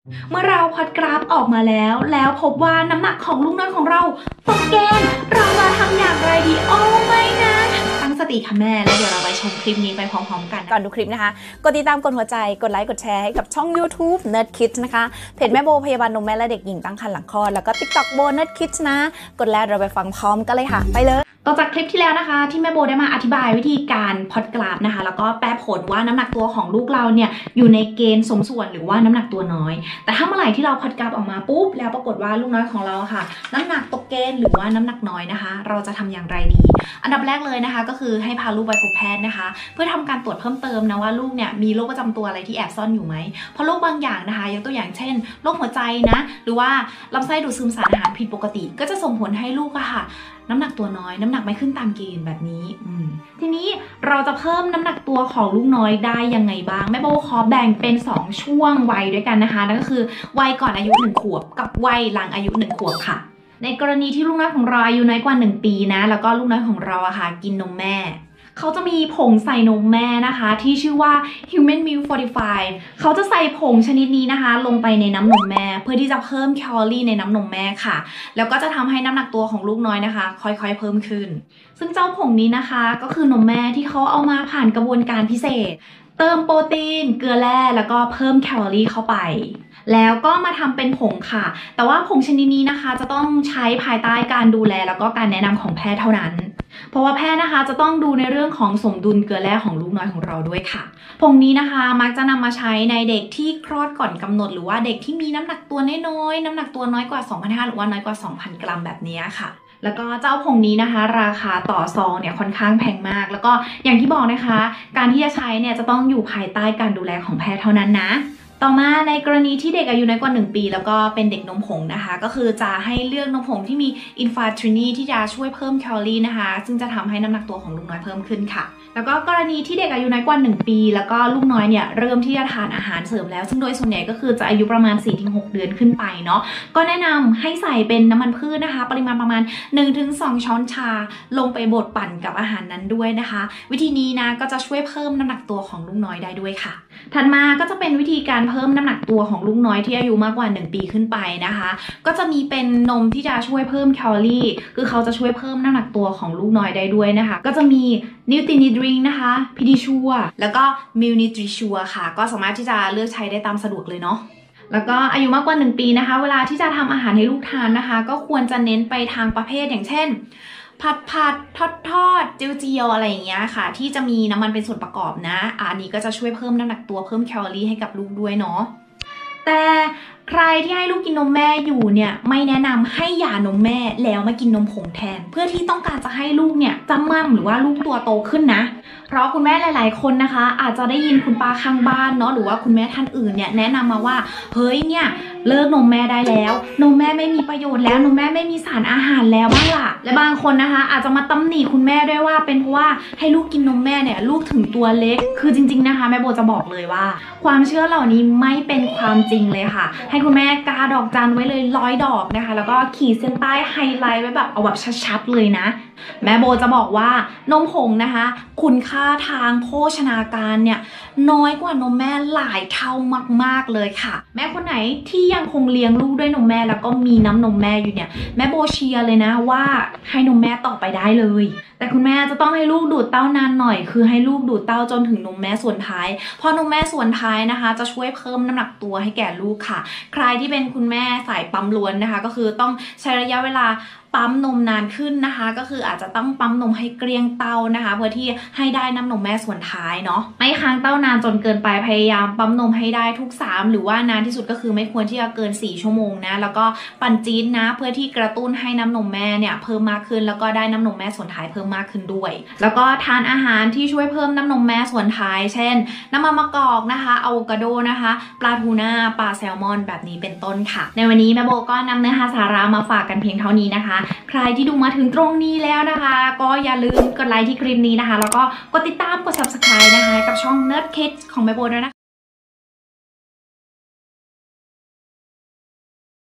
เมื่อเราพอดกราฟออกมาแล้วพบว่าน้ำหนักของลูกน้อยของเราตกเกณฑ์เราจะทำอย่างไรดีโอ้ไม่นะตั้งสติค่ะแม่แล้วเดี๋ยวเราไปชมคลิปนี้ไปพร้อมๆกันก่อนดูคลิปนะคะกดติดตามกดหัวใจกดไลค์กดแชร์ให้กับช่อง YouTube Nerd Kids นะคะเพจแม่โบพยาบาลนมแม่และเด็กหญิงตั้งครรภ์หลังคลอดแล้วก็ TikTok โบ Nerd Kids นะกดแล้วเราไปฟังพร้อมกันเลยค่ะไปเลยต่อจากคลิปที่แล้วนะคะที่แม่โบได้มาอธิบายวิธีการพอดกราฟนะคะแล้วก็แปลผลว่าน้ำหนักตัวของลูกเราเนี่ยอยู่ในเกณฑ์สมส่วนหรือว่าน้ำหนักตัวน้อยแต่ถ้าเมื่อไหร่ที่เราพอดกราฟออกมาปุ๊บแล้วปรากฏว่าลูกน้อยของเราค่ะน้ำหนักตกเกณฑ์หรือว่าน้ำหนักน้อยนะคะเราจะทำอย่างไรดีอันดับแรกเลยนะคะก็คือให้พาลูกไปพบแพทย์นะคะเพื่อทำการตรวจเพิ่มเติมนะว่าลูกเนี่ยมีโรคประจำตัวอะไรที่แอบซ่อนอยู่ไหมเพราะโรคบางอย่างนะคะยกตัวอย่างเช่นโรคหัวใจนะหรือว่าลำไส้ดูดซึมสารอาหารผิดปกติก็จะส่งผลให้ลูกค่ะน้ำหนักตัวน้อยน้ำหนักไม่ขึ้นตามเกณฑ์แบบนี้ทีนี้เราจะเพิ่มน้ำหนักตัวของลูกน้อยได้ยังไงบ้างแม่โบขอแบ่งเป็น2ช่วงวัยด้วยกันนะคะนั่นก็คือวัยก่อนอายุ1 ขวบกับวัยหลังอายุ1 ขวบค่ะในกรณีที่ลูกน้อยของเราอายุน้อยกว่า1 ปีนะแล้วก็ลูกน้อยของเราค่ะกินนมแม่เขาจะมีผงใส่นมแม่นะคะที่ชื่อว่า Human Milk Fortified เขาจะใส่ผงชนิดนี้นะคะลงไปในน้ำนมแม่เพื่อที่จะเพิ่มแคลอรี่ในน้ำนมแม่ค่ะแล้วก็จะทำให้น้ำหนักตัวของลูกน้อยนะคะค่อยๆเพิ่มขึ้นซึ่งเจ้าผงนี้นะคะก็คือนมแม่ที่เขาเอามาผ่านกระบวนการพิเศษเติมโปรตีนเกลือแร่แล้วก็เพิ่มแคลอรี่เข้าไปแล้วก็มาทำเป็นผงค่ะแต่ว่าผงชนิดนี้นะคะจะต้องใช้ภายใต้การดูแลแล้วก็การแนะนำของแพทย์เท่านั้นเพราะว่าแพทย์นะคะจะต้องดูในเรื่องของสมดุลเกลือแร่ของลูกน้อยของเราด้วยค่ะผงนี้นะคะมักจะนำมาใช้ในเด็กที่คลอดก่อนกำหนดหรือว่าเด็กที่มีน้ำหนักตัวน้อยๆน้ำหนักตัวน้อยกว่า 2,500 หรือว่าน้อยกว่า 2,000 กรัมแบบนี้ค่ะแล้วก็เจ้าผงนี้นะคะราคาต่อซองเนี่ยค่อนข้างแพงมากแล้วก็อย่างที่บอกนะคะการที่จะใช้เนี่ยจะต้องอยู่ภายใต้การดูแลของแพทย์เท่านั้นนะต่อมาในกรณีที่เด็กอายุน้อยกว่า1 ปีแล้วก็เป็นเด็กนมผงนะคะก็คือจะให้เลือกนมผงที่มีอินฟาทรินีที่จะช่วยเพิ่มแคลอรี่นะคะซึ่งจะทำให้น้ำหนักตัวของลูกน้อยเพิ่มขึ้นค่ะแล้วก็กรณีที่เด็กอายุน้อยกว่า1 ปีแล้วก็ลูกน้อยเนี่ยเริ่มที่จะทานอาหารเสริมแล้วซึ่งโดยส่วนใหญ่ก็คือจะอายุประมาณ 4-6 เดือนขึ้นไปเนาะก็แนะนำให้ใส่เป็นน้ำมันพืชนะคะปริมาณประมาณ 1-2 ช้อนชาลงไปบดปั่นกับอาหารนั้นด้วยนะคะวิธีนี้นะก็จะช่วยเพิ่มน้ำหนักตัวของลูกน้อยได้ด้วยค่ะถัดมาก็จะเป็นวิธีการเพิ่มน้ำหนักตัวของลูกน้อยที่อายุมากกว่า1 ปีขึ้นไปนะคะก็จะมีเป็นนมที่จะช่วยเพิ่มแคลอรี่คือเขาจะช่วยเพิ่มน้ำหนักตัวของลูกน้อยได้ด้วยนะคะก็จะมีนิวตรินิดริงนะคะพิดิชัวแล้วก็มิลนิทริชัวค่ะก็สามารถที่จะเลือกใช้ได้ตามสะดวกเลยเนาะแล้วก็อายุมากกว่า1 ปีนะคะเวลาที่จะทำอาหารให้ลูกทานนะคะก็ควรจะเน้นไปทางประเภทอย่างเช่นผัดทอดเจียวอะไรอย่างเงี้ยค่ะที่จะมีน้ำมันเป็นส่วนประกอบนะอันนี้ก็จะช่วยเพิ่มน้ำหนักตัวเพิ่มแคลอรี่ให้กับลูกด้วยเนาะแต่ใครที่ให้ลูกกินนมแม่อยู่เนี่ยไม่แนะนำให้หย่านมแม่แล้วมากินนมผงแทนเพื่อที่ต้องการจะให้ลูกเนี่ยจำมั่มหรือว่าลูกตัวโตขึ้นนะเพราะคุณแม่หลายๆคนนะคะอาจจะได้ยินคุณป้าข้างบ้านเนาะหรือว่าคุณแม่ท่านอื่นเนี่ยแนะนำมาว่าเฮ้ยเนี่ยเลิกนมแม่ได้แล้วนมแม่ไม่มีประโยชน์แล้วนมแม่ไม่มีสารอาหารแล้วบ้างล่ะและบางคนนะคะอาจจะมาตำหนิคุณแม่ด้วยว่าเป็นเพราะว่าให้ลูกกินนมแม่เนี่ยลูกถึงตัวเล็กคือจริงๆนะคะแม่โบจะบอกเลยว่าความเชื่อเหล่านี้ไม่เป็นความจริงเลยค่ะให้คุณแม่กาดอกจันไว้เลย100 ดอกนะคะแล้วก็ขีดเส้นใต้ไฮไลท์ไว้แบบเอาแบบชัดๆเลยนะแม่โบจะบอกว่านมผงนะคะคุณค่าทางโภชนาการเนี่ยน้อยกว่านมแม่หลายเท่ามากๆเลยค่ะแม่คนไหนที่ยังคงเลี้ยงลูกด้วยนมแม่แล้วก็มีน้ำนมแม่อยู่เนี่ยแม่โบเชียร์เลยนะว่าให้นมแม่ต่อไปได้เลยแต่คุณแม่จะต้องให้ลูกดูดเต้านานหน่อยคือให้ลูกดูดเต้าจนถึงนมแม่ส่วนท้ายพอนมแม่ส่วนท้ายนะคะจะช่วยเพิ่มน้ำหนักตัวให้แก่ลูกค่ะใครที่เป็นคุณแม่สายปั๊มล้วนนะคะก็คือต้องใช้ระยะเวลาปั๊มนมนานขึ้นนะคะก็คืออาจจะต้องปั๊มนมให้เกลี้ยงเต้านะคะเพื่อที่ให้ได้น้ำนมแม่ส่วนท้ายเนาะไม่ค้างเต้านานจนเกินไปพยายามปั๊มนมให้ได้ทุก3หรือว่านานที่สุดก็คือไม่ควรที่จะเกิน4 ชั่วโมงนะแล้วก็ปั่นจี๊ดนะเพื่อที่กระตุ้นให้น้ำนมแม่เนี่ยเพิ่มมากขึ้นแล้วก็ได้น้ำนมแม่ส่วนท้ายเพิ่มมากขึ้นด้วยแล้วก็ทานอาหารที่ช่วยเพิ่มน้ำนมแม่ส่วนท้ายเช่นน้ำมันมะกอกนะคะอะโวคาโดนะคะปลาทูน่าปลาแซลมอนแบบนี้เป็นต้นค่ะในวันนี้แม่โบก็นำเนื้อหาสาระมาฝากกันเพียงเท่านี้นะคะใครที่ดูมาถึงตรงนี้แล้วนะคะก็อย่าลืมกดไลค์ที่คลิปนี้นะคะแล้วก็กดติดตามกด Subscribe นะคะกับช่อง Nerd Kids ของแม่โบด้วยนะคะ